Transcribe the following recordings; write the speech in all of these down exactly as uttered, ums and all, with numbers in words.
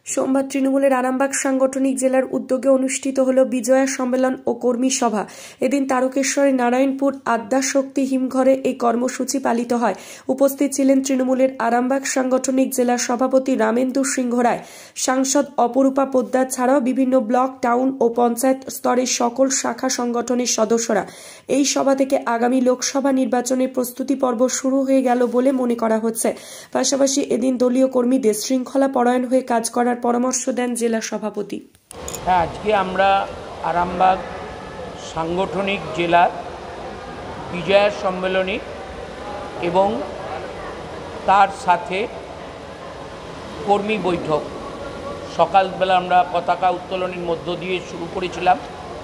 সোমবার তৃণমূলের আরামবাগ সাংগঠনিক জেলার উদ্যোগে অনুষ্ঠিত হল বিজয়া সম্মেলন ও কর্মী সভা। এদিন তারকেশ্বরের নারায়ণপুর আদ্যাশক্তি হিমঘরে এই কর্মসূচি পালিত হয়। উপস্থিত ছিলেন তৃণমূলের আরামবাগ সাংগঠনিক জেলার সভাপতি রামেন্দু সিংহ রায়, সাংসদ অপরূপা পোদ্দার ছাড়াও বিভিন্ন ব্লক, টাউন ও পঞ্চায়েত স্তরের সকল শাখা সংগঠনের সদস্যরা। এই সভা থেকে আগামী লোকসভা নির্বাচনের প্রস্তুতি পর্ব শুরু হয়ে গেল বলে মনে করা হচ্ছে। পাশাপাশি এদিন দলীয় কর্মীদের শৃঙ্খলা পরায়ণ হয়ে কাজ করার পরামর্শ দেন জেলা সভাপতি। হ্যাঁ, আজকে আমরা আরামবাগ সাংগঠনিক জেলার বিজয়া সম্মেলনী এবং তার সাথে কর্মী বৈঠক সকালবেলা আমরা পতাকা উত্তোলনের মধ্য দিয়ে শুরু করেছিলাম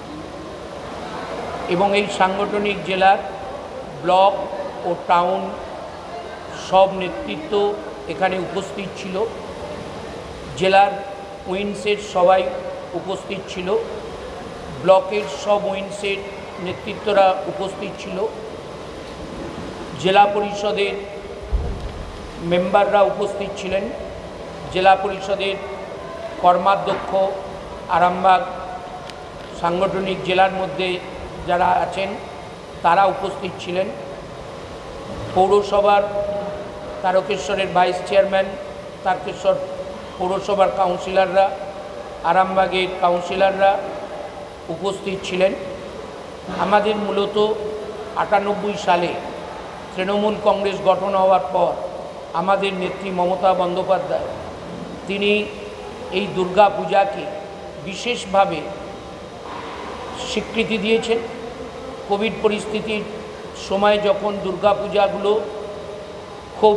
এবং এই সাংগঠনিক জেলার ব্লক ও টাউন সব নেতৃত্ব এখানে উপস্থিত ছিল। জেলার উইন্সের সবাই উপস্থিত ছিল, ব্লকের সব উইন্সের নেতৃত্বরা উপস্থিত ছিল, জেলা পরিষদের মেম্বাররা উপস্থিত ছিলেন, জেলা পরিষদের কর্মাধ্যক্ষ আরামবাগ সাংগঠনিক জেলার মধ্যে যারা আছেন তারা উপস্থিত ছিলেন, পৌরসভার তারকেশ্বরের ভাইস চেয়ারম্যান, তারকেশ্বর পৌরসভার কাউন্সিলররা, আরামবাগের কাউন্সিলররা উপস্থিত ছিলেন। আমাদের মূলত আটানব্বই সালে তৃণমূল কংগ্রেস গঠন হওয়ার পর আমাদের নেত্রী মমতা বন্দ্যোপাধ্যায় তিনি এই দুর্গা পূজাকে বিশেষভাবে স্বীকৃতি দিয়েছেন। কোভিড পরিস্থিতির সময় যখন দুর্গা পূজাগুলো খুব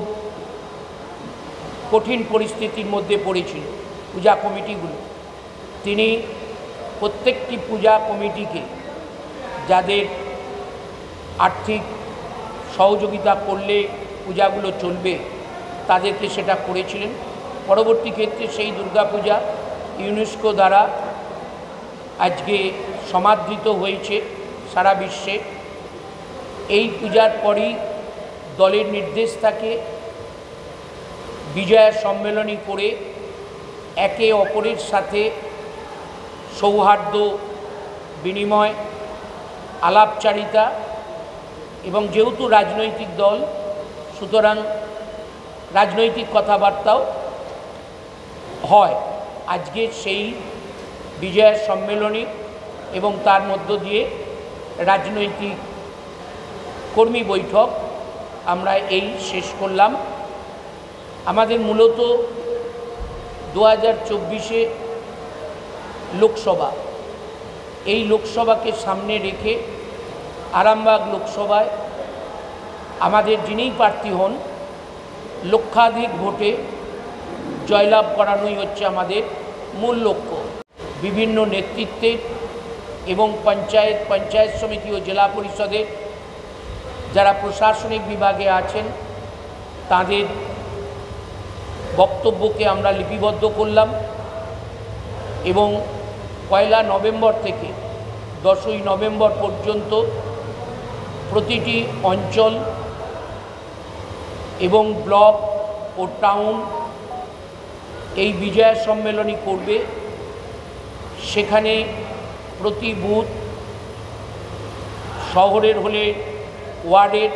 কঠিন পরিস্থিতির মধ্যে পড়েছিল পূজা কমিটিগুলো, তিনি প্রত্যেকটি পূজা কমিটিকে যাদের আর্থিক সহযোগিতা করলে পূজাগুলো চলবে তাদেরকে সেটা করেছিলেন। পরবর্তী ক্ষেত্রে সেই দুর্গাপূজা ইউনেস্কো দ্বারা আজকে সমাদৃত হয়েছে সারা বিশ্বে। এই পূজার পরই দলের নির্দেশ থাকে বিজয়া সম্মেলনী করে একে অপরের সাথে সৌহার্দ্য বিনিময়, আলাপচারিতা, এবং যেহেতু রাজনৈতিক দল সুতরাং রাজনৈতিক কথাবার্তাও হয়। আজকে সেই বিজয়া সম্মেলনী এবং তার মধ্য দিয়ে রাজনৈতিক কর্মী বৈঠক আমরা এই শেষ করলাম। আমাদের মূলত দু হাজার চব্বিশে লোকসভা, এই লোকসভাকে সামনে রেখে আরামবাগ লোকসভায় আমাদের যিনিই প্রার্থী হন লক্ষাধিক ভোটে জয়লাভ করানোই হচ্ছে আমাদের মূল লক্ষ্য। বিভিন্ন নেতৃত্বের এবং পঞ্চায়েত পঞ্চায়েত সমিতি ও জেলা পরিষদের যারা প্রশাসনিক বিভাগে আছেন তাদের বক্তব্যকে আমরা লিপিবদ্ধ করলাম এবং পয়লা নভেম্বর থেকে দশই নভেম্বর পর্যন্ত প্রতিটি অঞ্চল এবং ব্লক ও টাউন এই বিজয়া সম্মেলনী করবে। সেখানে প্রতি বুথ, শহরের হলে ওয়ার্ডের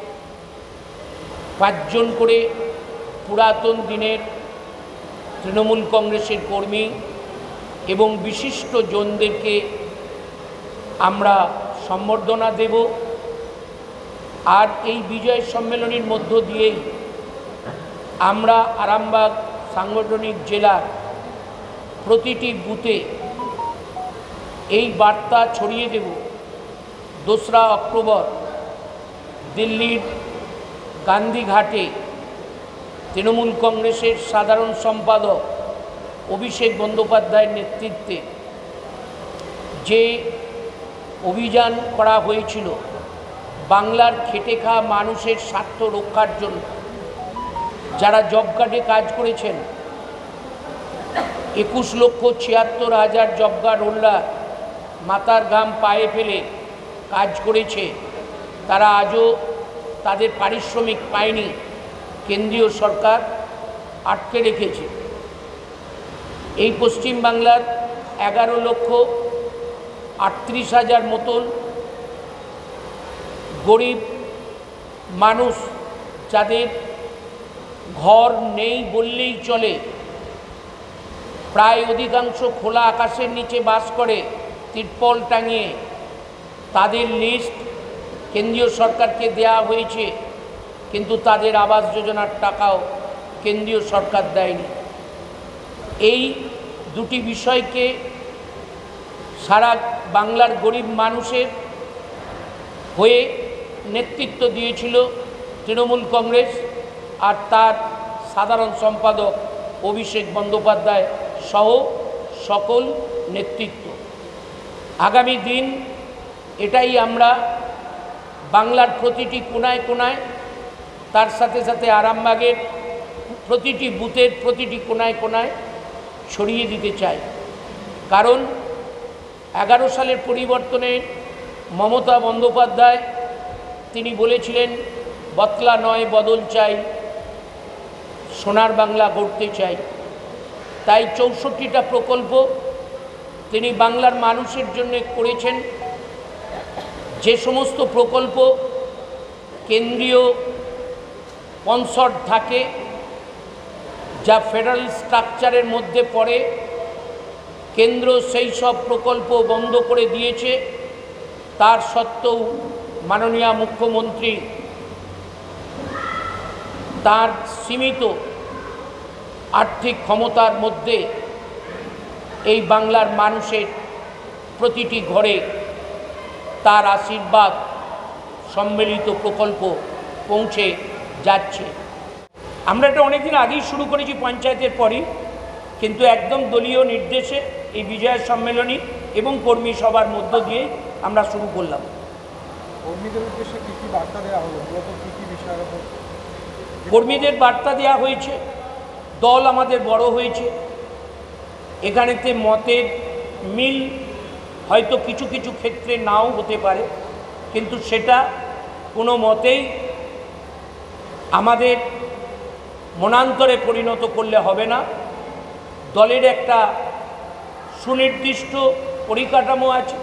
পাঁচজন করে পুরাতন দিনের তৃণমূল কংগ্রেসের কর্মী এবং বিশিষ্ট জনদেরকে আমরা সম্বর্ধনা দেব। আর এই বিজয় সম্মেলনীর মধ্য দিয়েই আমরা আরামবাগ সাংগঠনিক জেলার প্রতিটি বুথে এই বার্তা ছড়িয়ে দেব। দোসরা অক্টোবর দিল্লির গান্ধীঘাটে তৃণমূল কংগ্রেসের সাধারণ সম্পাদক অভিষেক বন্দ্যোপাধ্যায়ের নেতৃত্বে যে অভিযান করা হয়েছিল বাংলার খেটে খাওয়া মানুষের স্বার্থ রক্ষার জন্য, যারা জব কার্ডে কাজ করেছেন, একুশ লক্ষ ছিয়াত্তর হাজার জব কার্ড হোল্ডার মাথার ঘাম পায়ে ফেলে কাজ করেছে, তারা আজও তাদের পারিশ্রমিক পায়নি। কেন্দ্রীয় সরকার আটকে রেখেছে। এই পশ্চিমবাংলার এগারো লক্ষ আটত্রিশ হাজার মতন গরিব মানুষ, যাদের ঘর নেই বললেই চলে, প্রায় অধিকাংশ খোলা আকাশের নিচে বাস করে তিরপল টাঙিয়ে, তাদের লিস্ট কেন্দ্রীয় সরকারকে দেয়া হয়েছে, কিন্তু তাদের আবাস যোজনার টাকাও কেন্দ্রীয় সরকার দেয়নি। এই দুটি বিষয়কে সারা বাংলার গরিব মানুষের হয়ে নেতৃত্ব দিয়েছিল তৃণমূল কংগ্রেস আর তার সাধারণ সম্পাদক অভিষেক বন্দ্যোপাধ্যায় সহ সকল নেতৃত্ব। আগামী দিন এটাই আমরা বাংলার প্রতিটি কোনায় কোনায়, তার সাথে সাথে আরামবাগের প্রতিটি বুথের প্রতিটি কোনায় কোনায় ছড়িয়ে দিতে চাই। কারণ এগারো সালের পরিবর্তনে মমতা বন্দ্যোপাধ্যায় তিনি বলেছিলেন, বদলা নয় বদল চাই, সোনার বাংলা গড়তে চাই। তাই চৌষট্টিটা প্রকল্প তিনি বাংলার মানুষের জন্য করেছেন। যে সমস্ত প্রকল্প কেন্দ্রীয় স্পন্সর্ড থাকে, যা ফেডারেল স্ট্রাকচারের মধ্যে পড়ে, কেন্দ্র সেই সব প্রকল্প বন্ধ করে দিয়েছে। তার সত্ত্বেও মাননীয় মুখ্যমন্ত্রী তার সীমিত আর্থিক ক্ষমতার মধ্যে এই বাংলার মানুষের প্রতিটি ঘরে তার আশীর্বাদ সম্মিলিত প্রকল্প পৌঁছে যাচ্ছে। আমরা এটা অনেকদিন আগেই শুরু করেছি পঞ্চায়েতের পরই, কিন্তু একদম দলীয় নির্দেশে এই বিজয় সম্মেলনী এবং কর্মী সভার মধ্য দিয়ে আমরা শুরু করলাম। কর্মীদের উদ্দেশ্যে কী কী বার্তা দেওয়া হলো, মূলত কী কী বিষয়ের উপর? কর্মীদের বার্তা দেওয়া হয়েছে, দল আমাদের বড় হয়েছে, এখানেতে মতের মিল হয়তো কিছু কিছু ক্ষেত্রে নাও হতে পারে, কিন্তু সেটা কোনো মতেই আমাদের মনান্তরে পরিণত করলে হবে না। দলের একটা সুনির্দিষ্ট পরিকাঠামো আছে,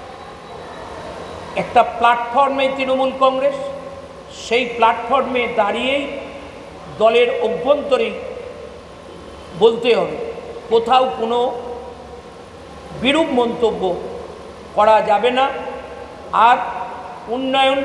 একটা প্ল্যাটফর্মে তৃণমূল কংগ্রেস, সেই প্ল্যাটফর্মে দাঁড়িয়েই দলের অভ্যন্তরেই বলতে হবে, কোথাও কোনো বিরূপ মন্তব্য করা যাবে না। আর উন্নয়ন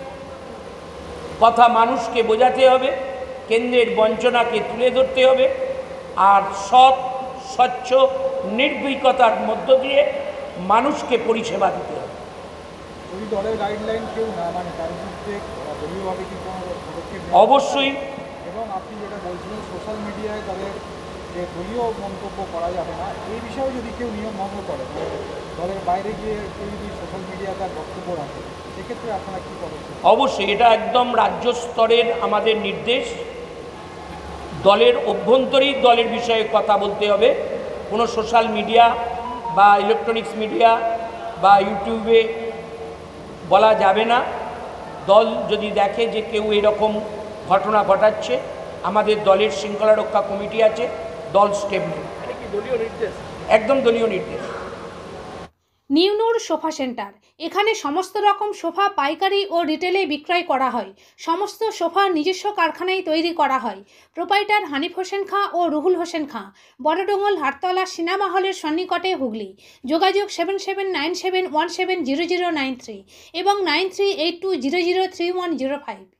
কথা মানুষকে বোঝাতে হবে, কেন্দ্রের বঞ্চনাকে তুলে ধরতে হবে, আর সৎ স্বচ্ছ নির্ভীকতার মধ্য দিয়ে মানুষকে পরিষেবা দিতে হবে। যদি দলের গাইডলাইন কেউ না মানে তার বিরুদ্ধে দলীয়ভাবে কি কোনো পদক্ষেপ? অবশ্যই। এবং আপনি যেটা বলছিলেন সোশ্যাল মিডিয়ায় তাদের যে দলীয় মন্তব্য করা যাবে না, এই বিষয়ে যদি কেউ নিয়ম ভঙ্গ করে, দলের বাইরে গিয়ে কেউ যদি সোশ্যাল মিডিয়ায় তার বক্তব্য রাখে, সেক্ষেত্রে আপনারা কী করেন? অবশ্যই এটা একদম রাজ্য স্তরের আমাদের নির্দেশ। দলের অভ্যন্তরেই দলের বিষয়ে কথা বলতে হবে, কোনো সোশ্যাল মিডিয়া বা ইলেকট্রনিক্স মিডিয়া বা ইউটিউবে বলা যাবে না। দল যদি দেখে যে কেউ এরকম ঘটনা ঘটাচ্ছে, আমাদের দলের শৃঙ্খলা রক্ষা কমিটি আছে, দল স্টেপ নেবে। এটা কি দলীয় নির্দেশ? একদম দলীয় নির্দেশ। নিউনুর সোফা সেন্টার, এখানে সমস্ত রকম সোফা পাইকারি ও রিটেলে বিক্রয় করা হয়। সমস্ত সোফা নিজস্ব কারখানায় তৈরি করা হয়। প্রোপাইটার হানিফ হোসেন খাঁ ও রুহুল হোসেন খাঁ, বড়ডোঙ্গল হাটতলা সিনেমা হলের সন্নিকটে, হুগলি। যোগাযোগ seven seven nine seven one seven zero zero nine three এবং nine three eight two zero zero three one zero five.